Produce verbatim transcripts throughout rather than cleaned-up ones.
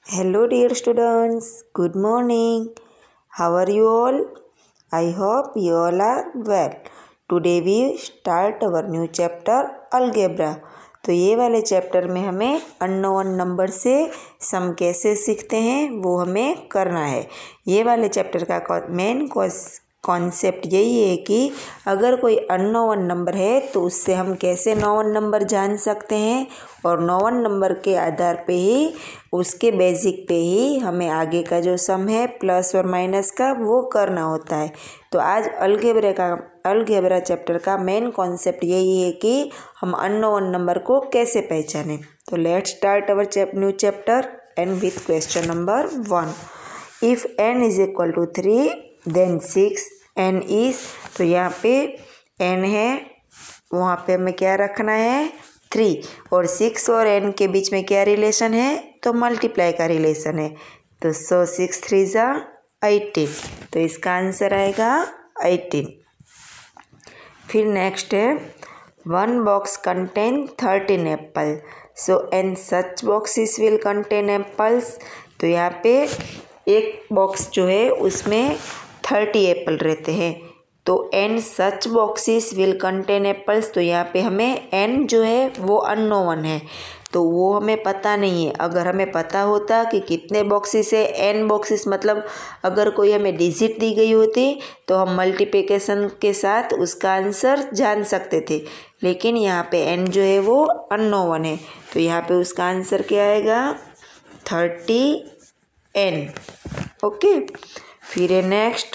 Hello dear students, good morning. How are you all? I hope you all are well. Today we start our new chapter Algebra. तो ये वाले chapter में हमें unknown number से सम कैसे सीखते हैं वो हमें करना है। ये वाले चैप्टर का मेन कॉन्सेप्ट यही है कि अगर कोई अननोन नंबर है तो उससे हम कैसे नोन नंबर जान सकते हैं और नोन नंबर के आधार पे ही उसके बेसिक पे ही हमें आगे का जो सम है प्लस और माइनस का वो करना होता है। तो आज अलजेब्रा का अलजेब्रा चैप्टर का मेन कॉन्सेप्ट यही है कि हम अननोन नंबर को कैसे पहचानें। तो let's start our new chapter and with question number one. If n is equal to three then six n is, तो यहाँ पे n है वहाँ पे हमें क्या रखना है थ्री, और सिक्स और n के बीच में क्या रिलेशन है तो मल्टीप्लाई का रिलेशन है। तो सो सिक्स थ्री ज़ा एटीन, तो इसका आंसर आएगा एटीन। फिर नेक्स्ट है one box contain thirteen apple, so n such boxes will contain apples. तो यहाँ पे एक बॉक्स जो है उसमें थर्टी एप्पल रहते हैं, तो n such boxes will contain apples. तो यहाँ पे हमें एन जो है वो अननोन है, तो वो हमें पता नहीं है। अगर हमें पता होता कि कितने बॉक्सेस है, एन बॉक्सेस मतलब अगर कोई हमें डिजिट दी गई होती तो हम मल्टीप्लिकेशन के साथ उसका आंसर जान सकते थे, लेकिन यहाँ पे एन जो है वो अननोन है, तो यहाँ पे उसका आंसर क्या आएगा थर्टी एन। ओके, फिर है next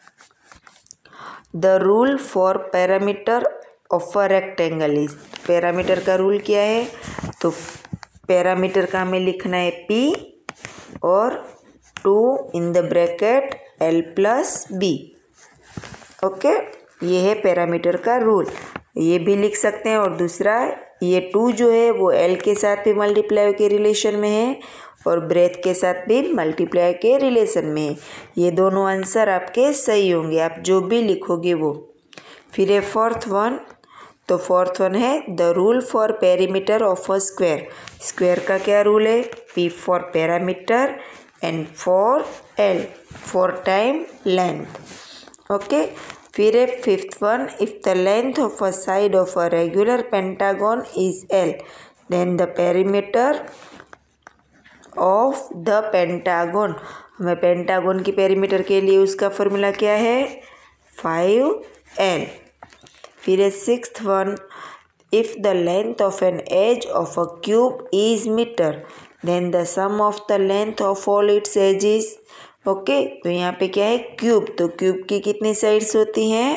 the rule for parameter of a rectangle is. Parameter का रूल क्या है, तो पैरामीटर का हमें लिखना है p और two in the bracket l plus b. Okay, ये है पैरामीटर का रूल, ये भी लिख सकते हैं। और दूसरा ये टू जो है वो l के साथ भी मल्टीप्लाई के रिलेशन में है और ब्रेथ के साथ भी मल्टीप्लाई के रिलेशन में है। ये दोनों आंसर आपके सही होंगे, आप जो भी लिखोगे वो। फिर है फोर्थ वन, तो फोर्थ वन है the rule for perimeter of a square. Square का क्या रूल है, p for parameter and for l for time length. Okay, फिर है fifth one, if the length of a side of a regular pentagon is l then the perimeter of the pentagon. हमें pentagon की perimeter के लिए उसका formula क्या है five l. फिर है sixth one, if the length of an edge of a cube is metre then the sum of the length of all its edges. Okay, तो यहाँ पे क्या है क्यूब, तो क्यूब की कितनी साइड्स होती हैं,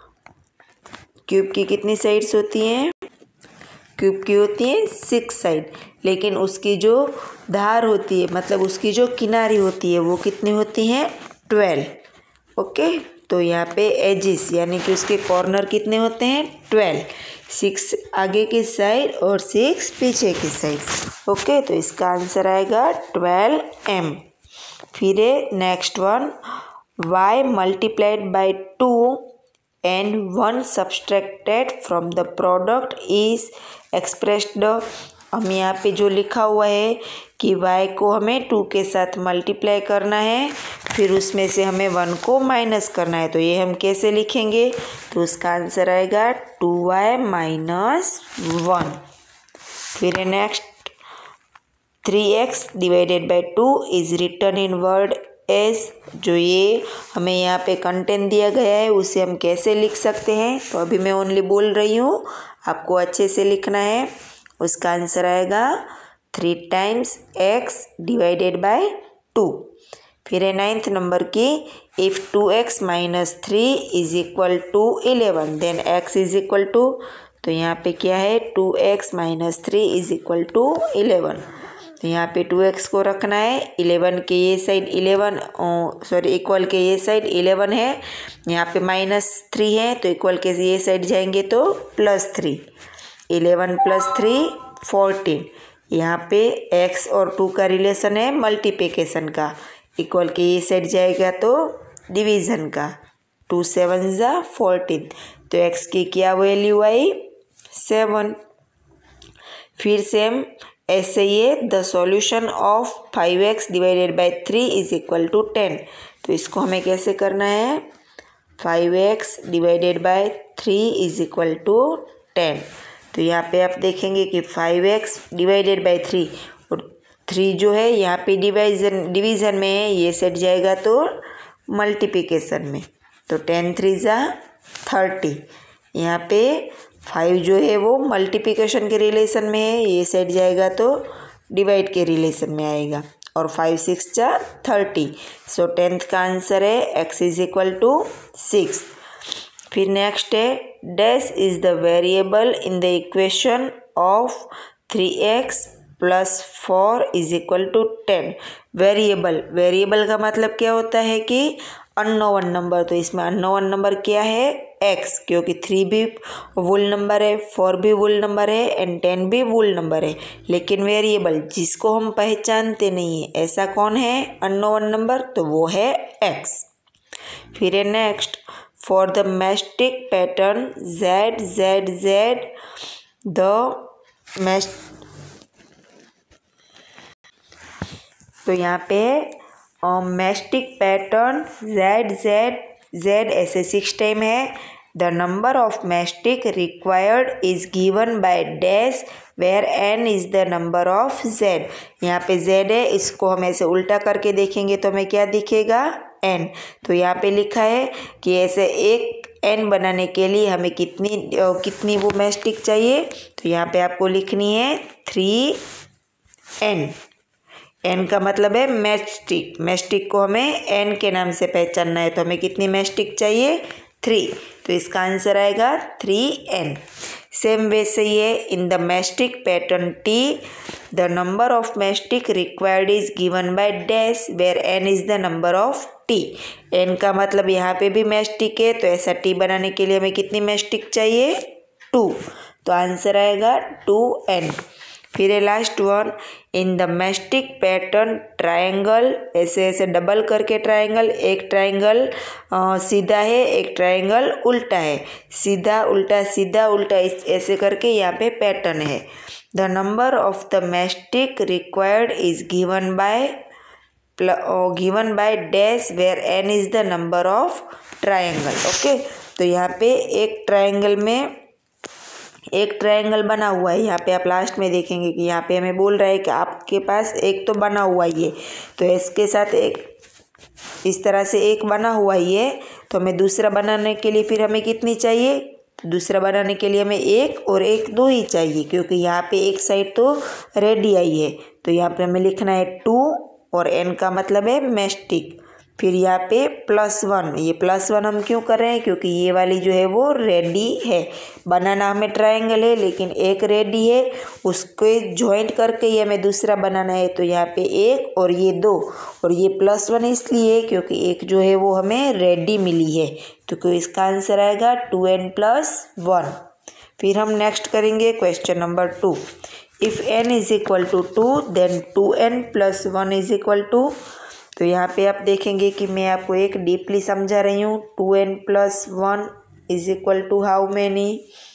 क्यूब की कितनी साइड्स होती हैं, क्यूब की होती है सिक्स साइड, लेकिन उसकी जो धार होती है मतलब उसकी जो किनारी होती है वो कितनी होती हैं ट्वेल्व। ओके, तो यहाँ पे एजिस यानी कि उसके कॉर्नर कितने होते हैं ट्वेल्व, सिक्स आगे की साइड और सिक्स पीछे की साइड। ओके, तो इसका आंसर आएगा ट्वेल्व एम। फिर है next one, y multiplied by two and one subtracted from the product is expressed. हम यहाँ पे जो लिखा हुआ है कि y को हमें टू के साथ मल्टीप्लाई करना है, फिर उसमें से हमें वन को माइनस करना है, तो ये हम कैसे लिखेंगे, तो उसका आंसर आएगा टू वाई माइनस वन। फिर next three x divided by two is written in words. जो ये हमें यहाँ पे कंटेंट दिया गया है उसे हम कैसे लिख सकते हैं, तो अभी मैं ओनली बोल रही हूँ, आपको अच्छे से लिखना है। उसका आंसर आएगा three times x divided by two. फिर है नाइन्थ नंबर की, if two x minus three is equal to eleven then x is equal to. तो यहाँ पे क्या है two x minus three is equal to eleven, तो यहाँ पे टू एक्स को रखना है, इलेवन के ये साइड इलेवन सॉरी इक्वल के ये साइड इलेवन है, यहाँ पे माइनस थ्री है तो इक्वल के ये साइड जाएंगे तो plus three, eleven plus three fourteen. यहाँ पे x और टू का रिलेशन है मल्टीप्लिकेशन का, इक्वल के ये साइड जाएगा तो डिवीज़न का, टू सेवन ज़ा फोर्टीन, तो x की क्या वैल्यू आई सेवन। फिर सेम ऐसे ये the solution of five x divided by three is equal to ten. तो इसको हमें कैसे करना है, five x divided by three is equal to ten. तो यहाँ पे आप देखेंगे कि five x divided by three और थ्री जो है यहाँ पे डिवाइजन डिवीज़न में है, ये सेट जाएगा तो मल्टीप्लिकेशन में। तो टेन थ्री ज़ा थर्टी, यहाँ पे फाइव जो है वो मल्टीप्लिकेशन के रिलेशन में है, ये सेट जाएगा तो डिवाइड के रिलेशन में आएगा। और फाइव सिक्स जा थर्टी, सो टेंथ का आंसर है x is equal to six. फिर नेक्स्ट है dash is the variable in the equation of three x plus four is equal to ten. Variable, variable का मतलब क्या होता है कि अननोन नंबर। तो इसमें अननोन नंबर क्या है, एक्स, क्योंकि थ्री भी वुल नंबर है, फोर भी वुल नंबर है एंड टेन भी वुल नंबर है। लेकिन वेरिएबल जिसको हम पहचानते नहीं है, ऐसा कौन है अननोन नंबर, तो वो है एक्स। फिर है next for the matchstick pattern Z Z Z the match. तो यहाँ पे matchstick pattern Z Z Z ऐसे सिक्स टाइम है। The number of matchstick required is given by dash where n is the number of Z. यहाँ पे Z है, इसको हम ऐसे उल्टा करके देखेंगे तो हमें क्या दिखेगा, एन। तो यहाँ पे लिखा है कि ऐसे एक एन बनाने के लिए हमें कितनी कितनी वो मैस्टिक चाहिए। तो यहाँ पे आपको लिखनी है थ्री एन। एन का मतलब है मैस्टिक, मैस्टिक को हमें एन के नाम से पहचानना है। तो हमें कितनी मैस्टिक चाहिए, थ्री। तो इसका आंसर आएगा थ्री एन। सेम वैसे ही है in the matchstick pattern T the number of matchstick required is given by dash where n is the number of T. N का मतलब यहाँ पे भी मैस्टिक है, तो ऐसा टी बनाने के लिए हमें कितनी मैस्टिक चाहिए, टू। तो आंसर आएगा टू एन। फिर है last one in the matchstick pattern triangle, ऐसे ऐसे डबल करके ट्रायंगल, एक ट्रायंगल सीधा है, एक ट्रायंगल उल्टा है, सीधा उल्टा सीधा उल्टा ऐसे करके यहाँ पे पैटर्न है। The number of the matchstick required is given by given by dash where n is the number of triangle. Okay, तो यहाँ पे एक ट्रायंगल में एक ट्रायंगल बना हुआ है। यहाँ पे आप लास्ट में देखेंगे कि यहाँ पे हमें बोल रहा है कि आपके पास एक तो बना हुआ ही है, तो इसके साथ एक इस तरह से एक बना हुआ ही है। तो हमें दूसरा बनाने के लिए फिर हमें कितनी चाहिए, दूसरा बनाने के लिए हमें एक और एक दो ही चाहिए, क्योंकि यहाँ पे एक साइड तो रेडी आई है। तो यहाँ पे हमें लिखना है टू और एन का मतलब है मैस्टिक। फिर यहाँ पे प्लस वन, ये प्लस वन हम क्यों कर रहे हैं, क्योंकि ये वाली जो है वो रेडी है। बनाना हमें ट्रायंगल है लेकिन एक रेडी है, उसके जॉइंट करके ही हमें दूसरा बनाना है। तो यहाँ पे एक और ये दो, और ये प्लस वन इसलिए क्योंकि एक जो है वो हमें रेडी मिली है। तो इसका आंसर आएगा टू एन प्लस वन। फिर हम नेक्स्ट करेंगे question number two. If n is equal to two then two n plus one is equal to. तो यहाँ पे आप देखेंगे कि मैं आपको एक डीपली समझा रही हूँ। Two n plus one is equal to how many.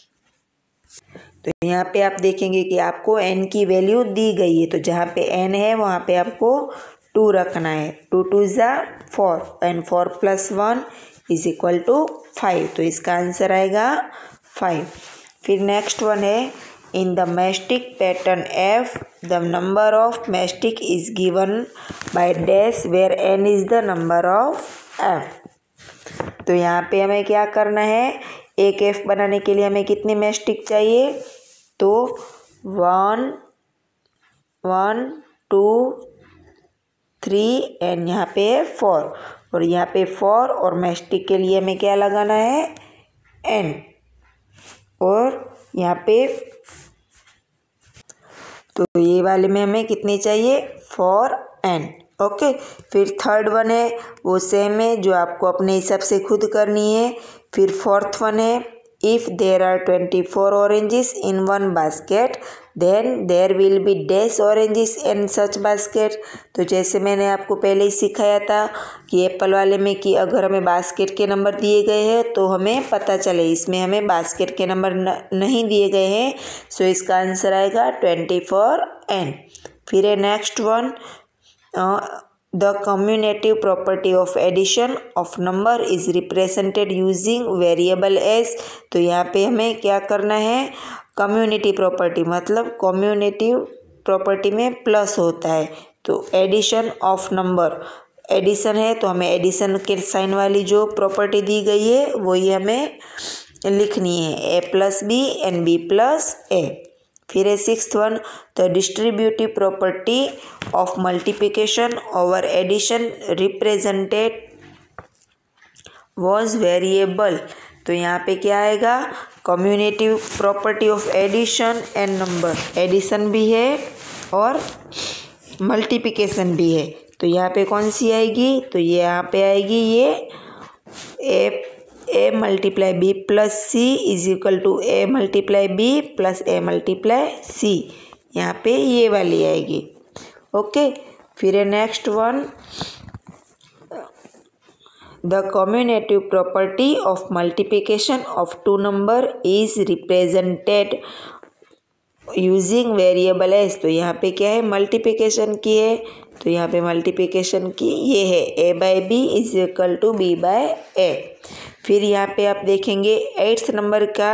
तो यहाँ पे आप देखेंगे कि आपको एन की वैल्यू दी गई है, तो जहाँ पे एन है वहाँ पे आपको टू रखना है। टू टू ज़ा four and four plus one is equal to five. तो इसका आंसर आएगा फाइव। फिर नेक्स्ट वन है in the matchstick pattern F the number of matchstick is given by dash where n is the number of F. तो यहाँ पे हमें क्या करना है, एक एफ बनाने के लिए हमें कितनी मैस्टिक चाहिए, तो one one two three and यहाँ पे फोर, और यहाँ पे फोर और मैस्टिक के लिए हमें क्या लगाना है, एन। और यहाँ पे तो ये वाले में हमें कितनी चाहिए, फोर एन। ओके, फिर थर्ड वन है वो सेम है, जो आपको अपने हिसाब से खुद करनी है। फिर फोर्थ वन है if there are twenty four oranges in one basket then there will be dash oranges in such basket. तो जैसे मैंने आपको पहले ही सिखाया था कि एप्पल वाले में कि अगर हमें बास्केट के नंबर दिए गए हैं तो हमें पता चले, इसमें हमें बास्केट के नंबर न, नहीं दिए गए हैं, सो इसका आंसर आएगा ट्वेंटी फोर एन। फिर है next one, the commutative property of addition of number is represented using variables. तो यहाँ पे हमें क्या करना है, कम्युनिटी प्रॉपर्टी मतलब कम्यूनेटिव प्रॉपर्टी में प्लस होता है, तो एडिशन ऑफ नंबर एडिशन है तो हमें एडिशन के साइन वाली जो प्रॉपर्टी दी गई है वही हमें लिखनी है, a plus b and b plus a. फिर है sixth one, the distributive property of multiplication over addition represented was variable. तो यहाँ पे क्या आएगा, commutative property of addition and number, addition भी है और मल्टीप्लिकेशन भी है, तो यहाँ पे कौन सी आएगी, तो ये यहाँ पे आएगी ये a a multiply b plus c is equal to a multiply b plus a multiply c, यहाँ पे ये वाली आएगी। ओके, फिर है next one, the commutative property of multiplication of two number is represented using variables. तो यहाँ पे क्या है, मल्टीप्लिकेशन की है, तो यहाँ पे मल्टीप्लिकेशन की ये है a by b is equal to b by a. फिर यहाँ पे आप देखेंगे एट्थ नंबर का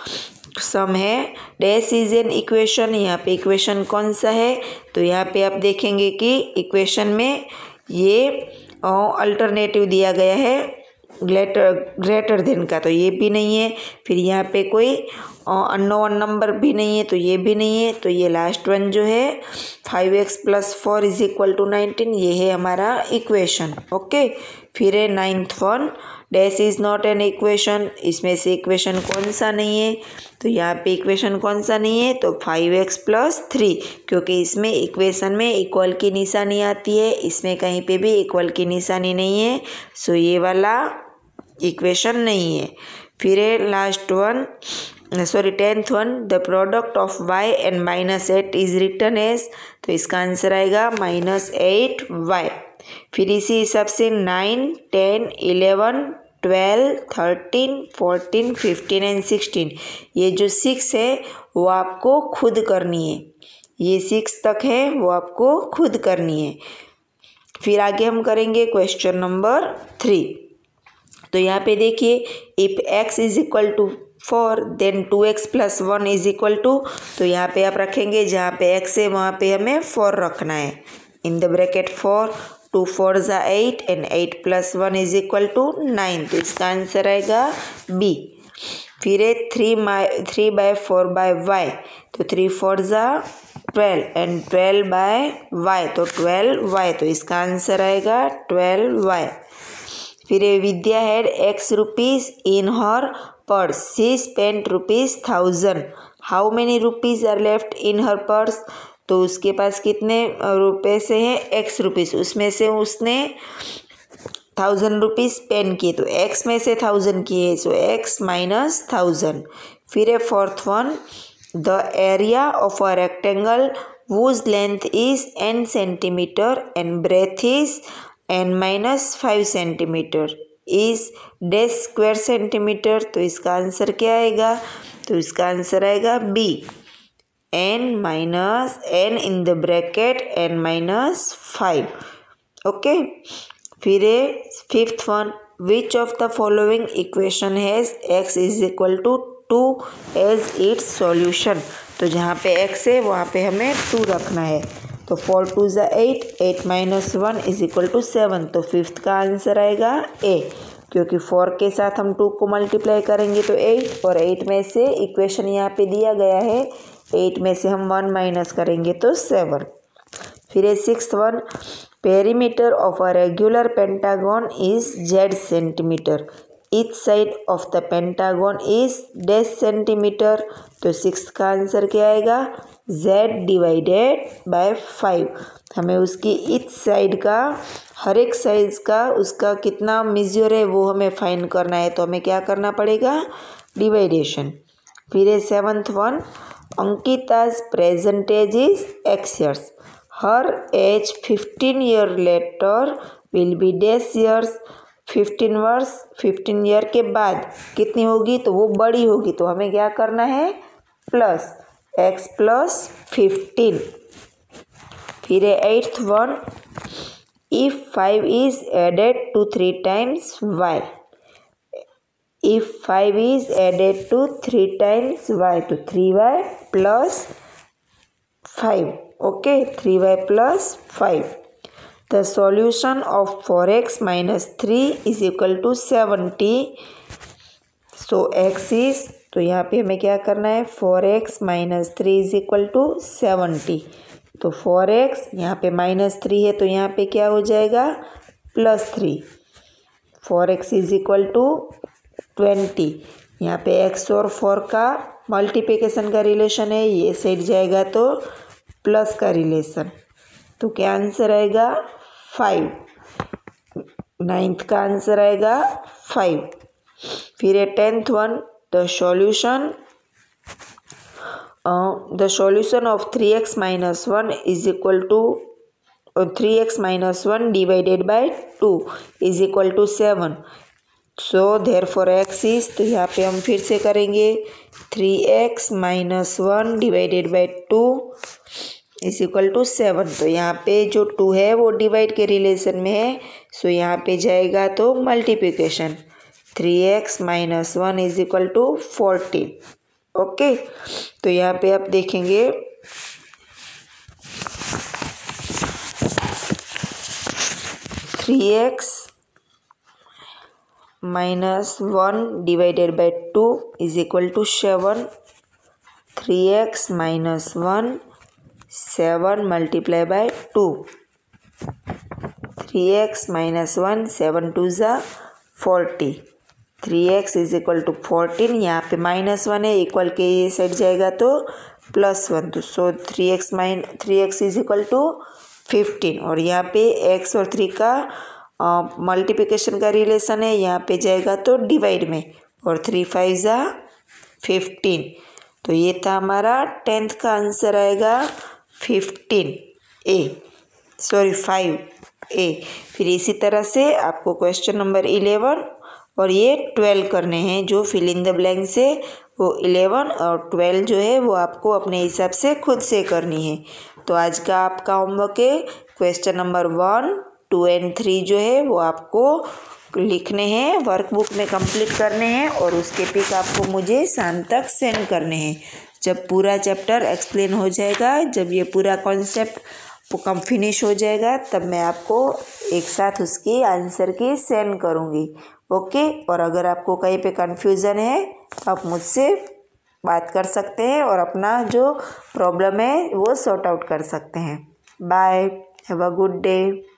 सम है, डैश इज एन इक्वेशन। यहाँ पे इक्वेशन कौन सा है, तो यहाँ पे आप देखेंगे कि इक्वेशन में ये अल्टरनेटिव दिया गया है ग्रेटर ग्रेटर देन का, तो ये भी नहीं है। फिर यहाँ पे कोई अननोन नंबर भी नहीं है, तो ये भी नहीं है। तो ये लास्ट वन जो है five x plus four is equal to nineteen, ये है हमारा इक्वेशन। ओके, फिर है ninth one, dash is not an equation. इसमें से इक्वेशन कौन सा नहीं है, तो यहाँ पे इक्वेशन कौन सा नहीं है, तो फाइव एक्स प्लस थ्री, क्योंकि इसमें इक्वेशन में इक्वल की निशानी आती है, इसमें कहीं पे भी इक्वल की निशानी नहीं है, सो ये वाला इक्वेशन नहीं है। फिर है last one, sorry tenth one, the product of y and minus eight is written as. तो इसका आंसर आएगा माइनस एट वाई। फिर इसी हिसाब से nine ten eleven twelve thirteen fourteen fifteen and sixteen, ये जो सिक्स है वो आपको खुद करनी है, ये सिक्स तक है वो आपको खुद करनी है। फिर आगे हम करेंगे क्वेश्चन नंबर थ्री। तो यहाँ पे देखिए, if x is equal to four then two x plus one is equal to, तो यहाँ पे आप रखेंगे जहाँ पे x है वहाँ पे हमें फोर रखना है, in the bracket four, two four ज़ा eight and eight plus one is equal to nine, तो इसका आंसर आएगा बी। फिर है three my three by four by y, तो थ्री फोर ज़ा twelve and twelve by y, तो twelve y, तो इसका आंसर आएगा ट्वेल्व वाई। फिर Vidya had x rupees in her purse, she spent rupees thousand, how many rupees are left in her purse. तो उसके पास कितने रुपए से हैं, एक्स रुपीज़, उसमें से उसने थाउजेंड रुपीज़ स्पेंड किए, तो एक्स में से थाउजेंड किए, सो एक्स माइनस थाउजेंड। फिर है fourth one, the area of a rectangle whose length is n centimetre and breadth is n minus five centimetre is dash square centimetre, तो इसका answer क्या आएगा, तो इसका आंसर आएगा b, n minus n in the bracket n minus five. Okay, फिर है fifth one, which of the following equation has x is equal to two as its solution. तो जहाँ पे x है वहाँ पे हमें टू रखना है, तो फोर टू ज़ा eight, eight minus one is equal to seven, तो फिफ्थ का आंसर आएगा ए, क्योंकि फोर के साथ हम टू को मल्टीप्लाई करेंगे तो एट, और एट में से इक्वेशन यहाँ पे दिया गया है, एट में से हम वन माइनस करेंगे तो सेवन। फिर है sixth one, perimeter of a regular pentagon is Z centimetre, each side of the pentagon is dash centimetre, तो सिक्स का आंसर क्या आएगा, z डिवाइडेड बाय फाइव। हमें उसकी ईच साइड का, हर एक साइज का उसका कितना मेजर है वो हमें फाइंड करना है, तो हमें क्या करना पड़ेगा, डिवाइडेशन। फिर है सेवन्थ वन, अंकिता's present age is X years. Her age fifteen year later will be dash years. Fifteen वर्ष फिफ्टीन ईयर के बाद कितनी होगी, तो वो बड़ी होगी। तो हमें क्या करना है, प्लस एक्स प्लस फिफ्टीन। फिर है eighth one, if five is added to three times y. If five is added to three times y, तो three y plus five. Okay, three y plus five. The solution of four x minus three is equal to seventy. So x is, तो यहाँ पे हमें क्या करना है, four x minus three is equal to seventy. तो four x यहाँ पे माइनस थ्री है, तो यहाँ पे क्या हो जाएगा, plus three. Four x is equal to twenty. यहाँ पे एक्स और फोर का मल्टीप्लिकेशन का रिलेशन है, ये सेट जाएगा तो प्लस का रिलेशन। तो क्या आंसर आएगा, फाइव। नाइन्थ का आंसर आएगा फाइव। फिर है tenth one, the solution the solution of three x minus one is equal to three x minus one divided by two is equal to seven. So therefore x is, तो यहाँ पे हम फिर से करेंगे, three x minus one divided by two is equal to seven. तो यहाँ पे जो टू है वो डिवाइड के रिलेशन में है, सो यहाँ पे जाएगा तो multiplication. Three x minus one is equal to fourteen. Okay, तो यहाँ पे आप देखेंगे three x minus one divided by two is equal to seven. Three x minus one, seven multiply by two. Three x minus one, seven two ज़ा forty. Three x is equal to fourteen. यहाँ पे minus one है, equal के ये set जाएगा तो plus one. तो so three x minus three x is equal to fifteen. और यहाँ पे एक्स और थ्री का मल्टीप्लिकेशन uh, का रिलेशन है, यहाँ पे जाएगा तो डिवाइड में। और थ्री फाइव ज़ा फिफ्टीन। तो ये था हमारा टेंथ का आंसर आएगा fifteen A, sorry five A. फिर इसी तरह से आपको क्वेश्चन नंबर इलेवन और ये ट्वेल्व करने हैं, जो फिल इन द ब्लैंक्स है वो इलेवन और ट्वेल्व जो है वो आपको अपने हिसाब से खुद से करनी है। तो आज का आपका होमवर्क है question number one two and three जो है वो आपको लिखने हैं, वर्कबुक में कंप्लीट करने हैं और उसके पिक आपको मुझे शाम तक सेंड करने हैं। जब पूरा चैप्टर एक्सप्लेन हो जाएगा, जब ये पूरा कॉन्सेप्ट कम फिनिश हो जाएगा, तब मैं आपको एक साथ उसकी आंसर की सेंड करूँगी। ओके, और अगर आपको कहीं पे कन्फ्यूज़न है तो आप मुझसे बात कर सकते हैं और अपना जो प्रॉब्लम है वो सॉर्ट आउट कर सकते हैं। Bye, have a good day.